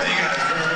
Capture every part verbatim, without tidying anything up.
Thank you guys very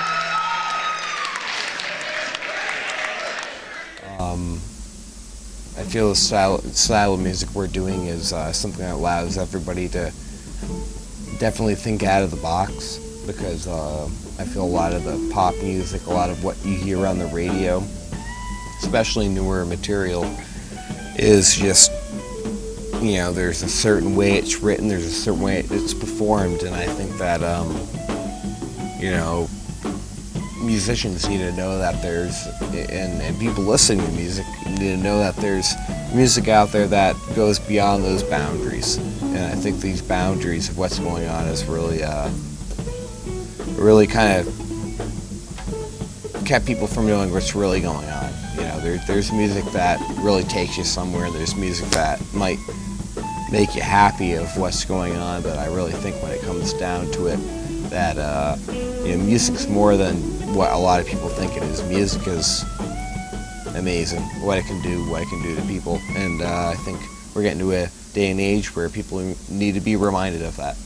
much. Um, I feel the style, style of music we're doing is uh, something that allows everybody to definitely think out of the box, because uh, I feel a lot of the pop music, a lot of what you hear on the radio, especially newer material, is just, you know, there's a certain way it's written, there's a certain way it's performed, and I think that, um, you know, musicians need to know that there's, and, and people listening to music need to know that there's music out there that goes beyond those boundaries. And I think these boundaries of what's going on is really, uh, really kind of kept people from knowing what's really going on. You know, there, there's music that really takes you somewhere, there's music that might make you happy of what's going on, but I really think when it comes down to it, that uh, you know, music's more than what a lot of people think it is. Music is amazing, what it can do, what it can do to people, and uh, I think we're getting to a day and age where people need to be reminded of that.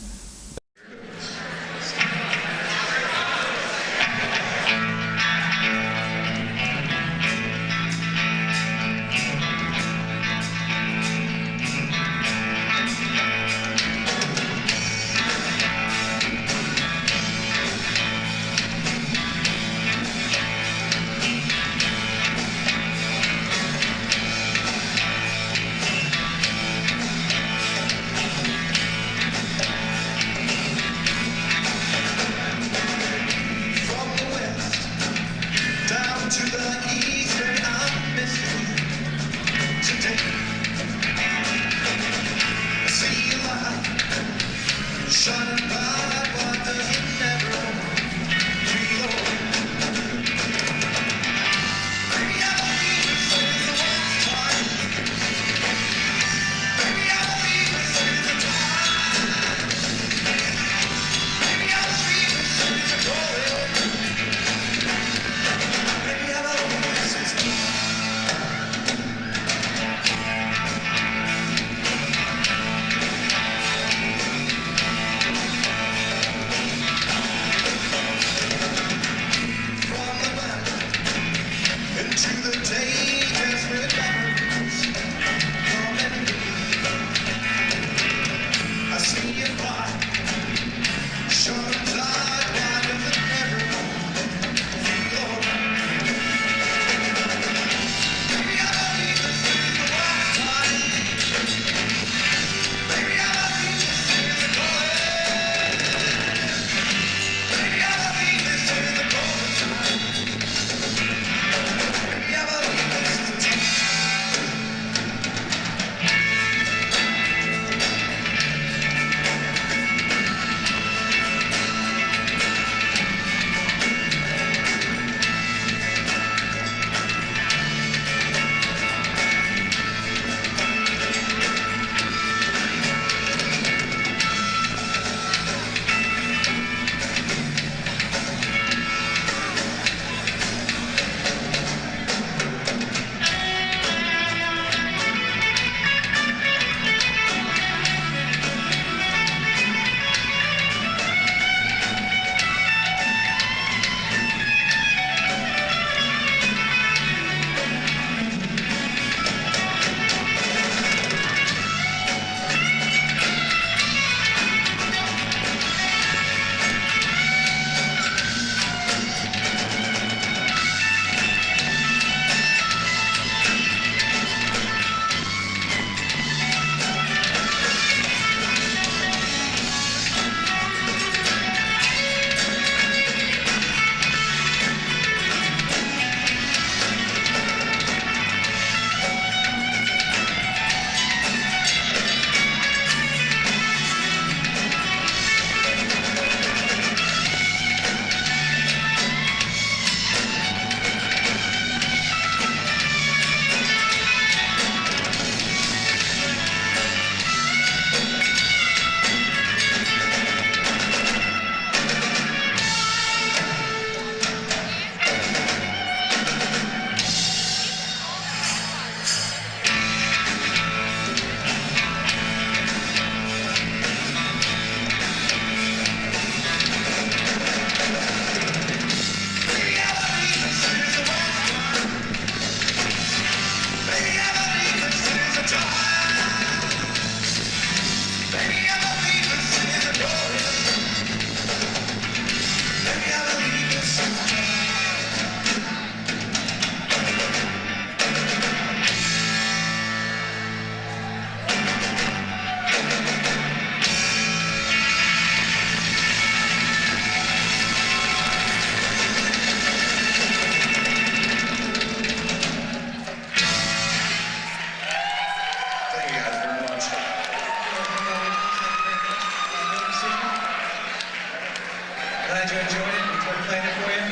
Glad you enjoyed it. Enjoyed playing it for you.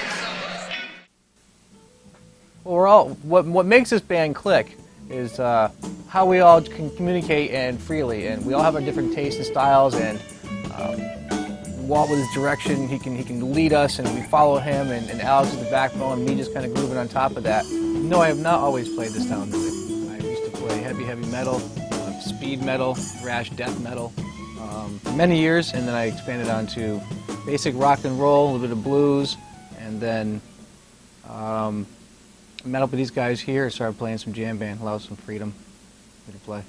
Well, we're all what what makes this band click is uh, how we all can communicate and freely, and we all have our different tastes and styles. And um, Walt with his direction, he can he can lead us, and we follow him. And, and Alex is the backbone, and me just kind of grooving on top of that. No, I have not always played this style of music. I used to play heavy, heavy metal, uh, speed metal, thrash, death metal, um, for many years, and then I expanded onto basic rock and roll, a little bit of blues, and then um, met up with these guys here and started playing some jam band, allowed some freedom to play.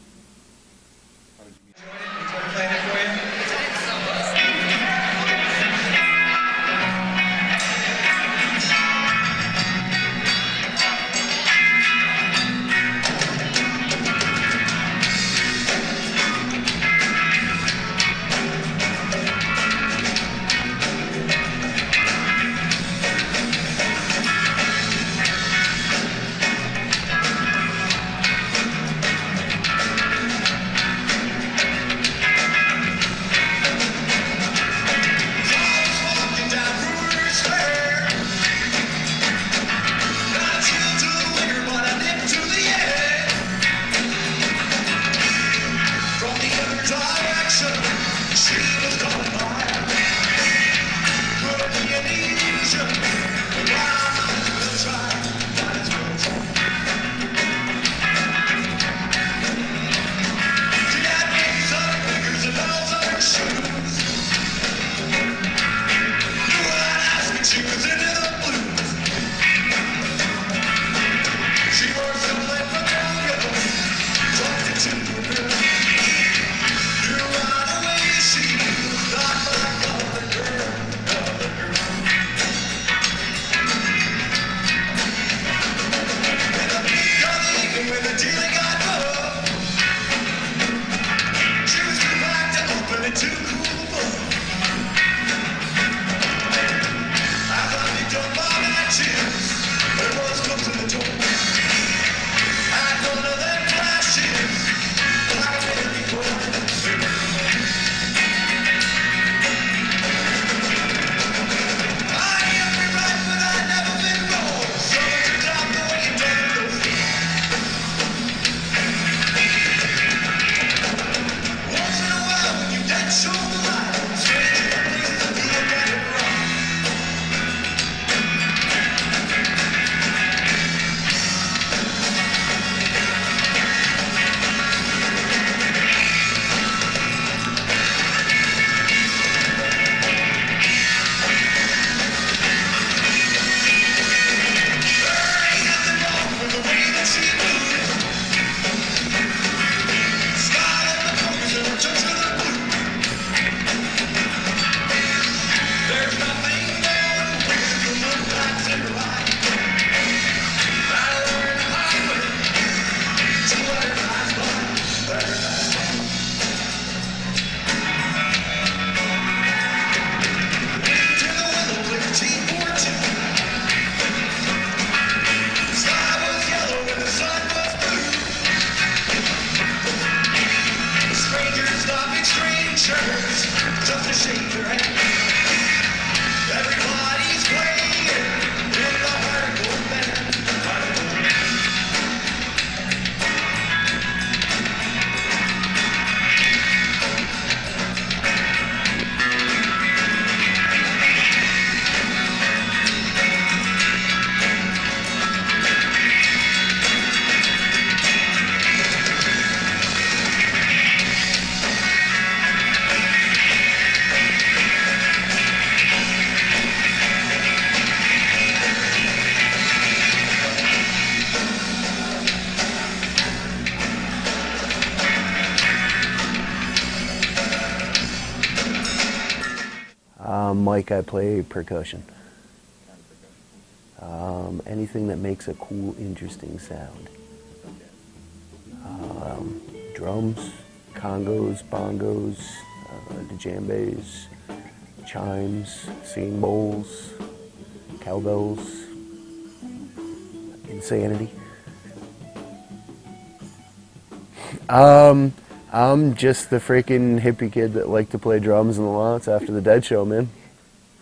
Enjoyed playing it for you. Um, Mike, I play percussion. Um, anything that makes a cool, interesting sound. Um, drums, congos, bongos, uh, djembes, chimes, singing bowls, cowbells, insanity. Um, I'm just the freaking hippie kid that liked to play drums in the lots after the Dead show, man.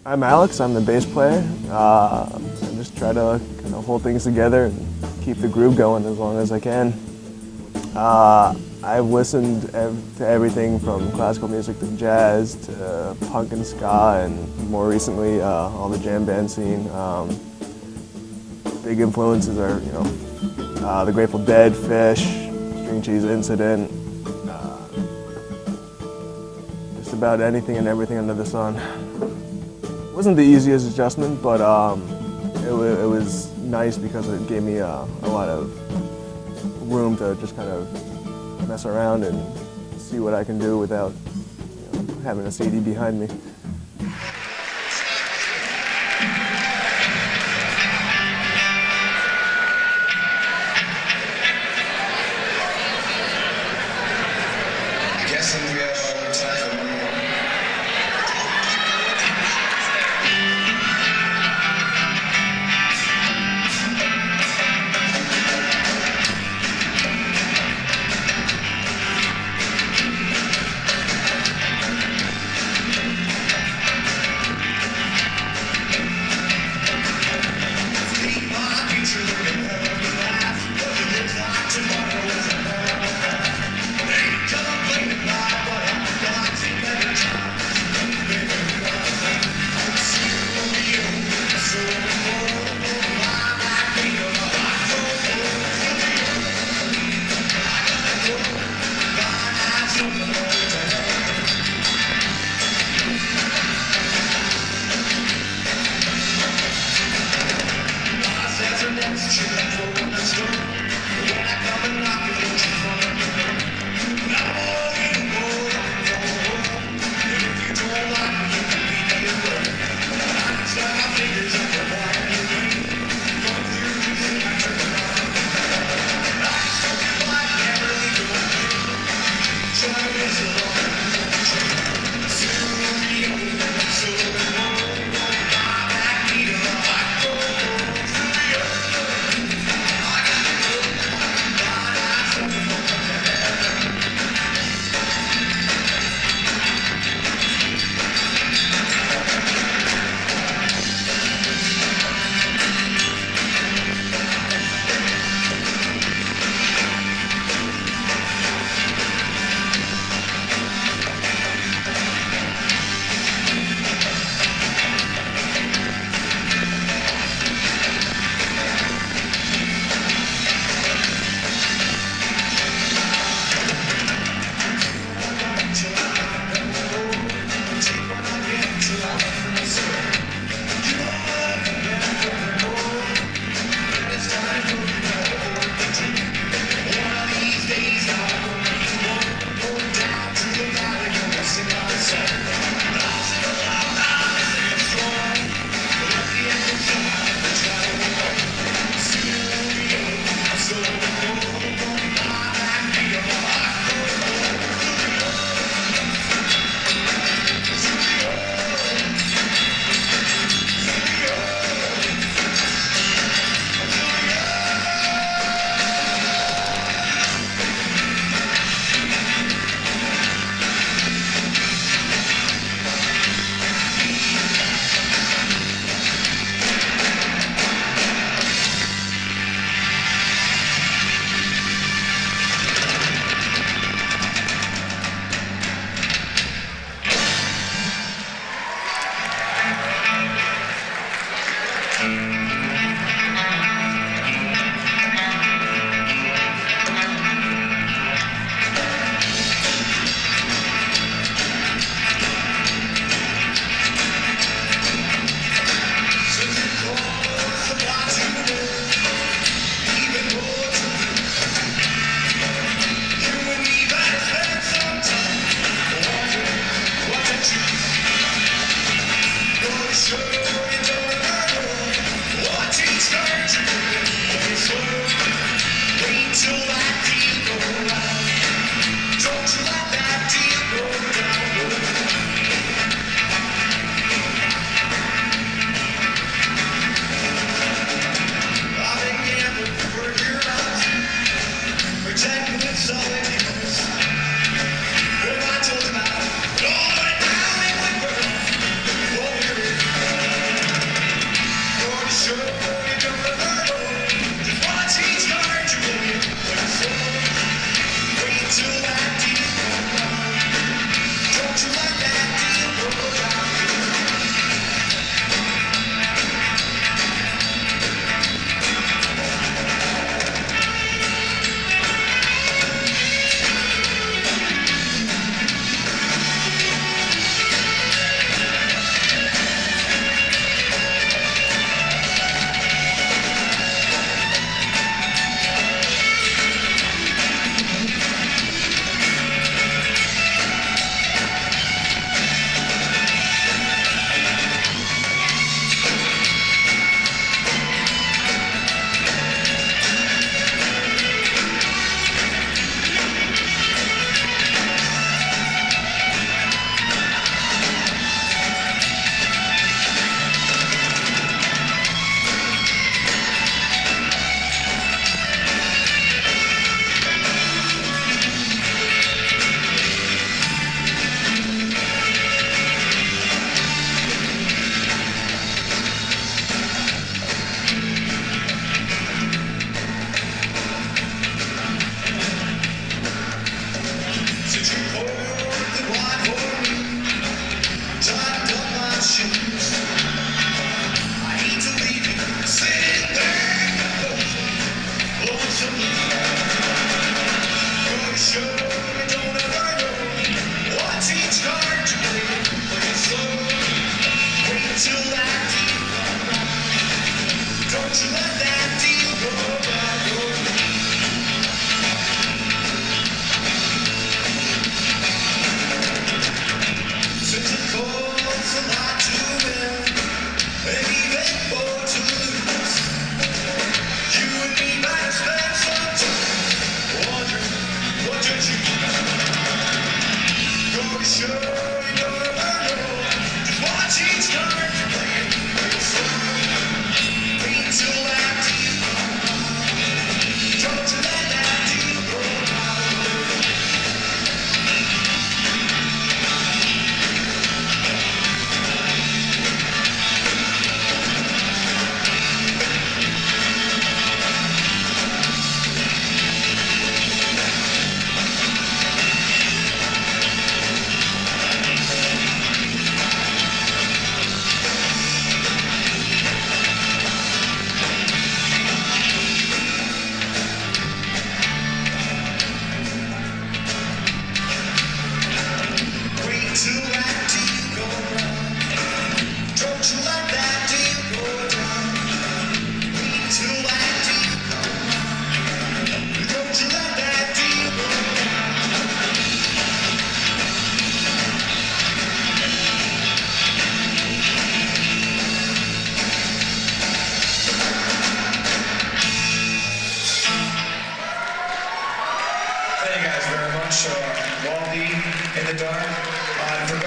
I'm Alex, I'm the bass player. Uh, I just try to kind of hold things together and keep the groove going as long as I can. Uh, I've listened ev to everything from classical music to jazz to punk and ska, and more recently uh, all the jam band scene. Um, big influences are, you know, uh, the Grateful Dead, Fish, String Cheese Incident, uh, just about anything and everything under the sun. It wasn't the easiest adjustment, but um, it, it was nice because it gave me uh, a lot of room to just kind of mess around and see what I can do without, you know, having a C D behind me. Guessing we have our time for one more.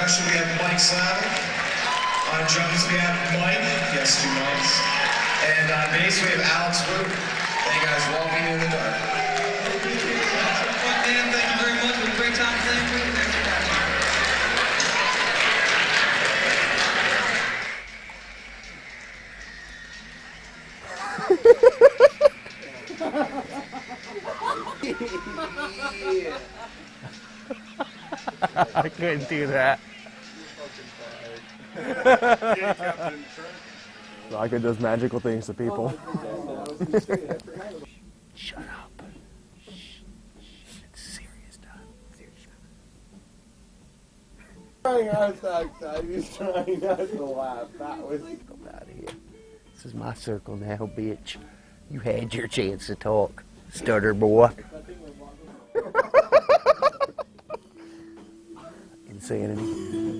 percussion, we have Mike Savage. On drums, we have Mike. Yes, two mics. And on bass, we have Alex Wood. Hey guys, walking in the dark. Man, thank you very much. It was a great time playing for you. Thanks for having me. I couldn't do that. Rocket does magical things to people. Shut up. Shh. It's serious time. Serious Trying not to outside, he's trying not to laugh. That was. Come out of here. This is my circle now, bitch. You had your chance to talk, stutter boy. Insanity.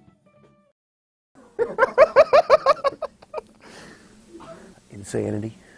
Insanity.